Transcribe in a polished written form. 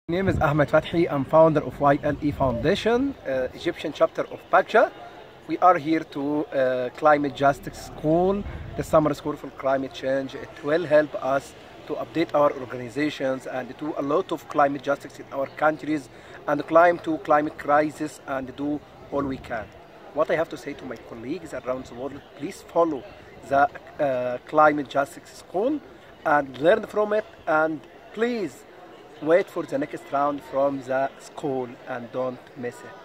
My name is Ahmed Fathi. I'm founder of YLE Foundation, Egyptian chapter of Paksha. We are here to Climate Justice School, the summer school for climate change. It will help us to update our organizations and do a lot of climate justice in our countries and climb to climate crisis and do all we can. What I have to say to my colleagues around the world, please follow the Climate Justice School and learn from it, and please wait for the next round from the school and don't miss it.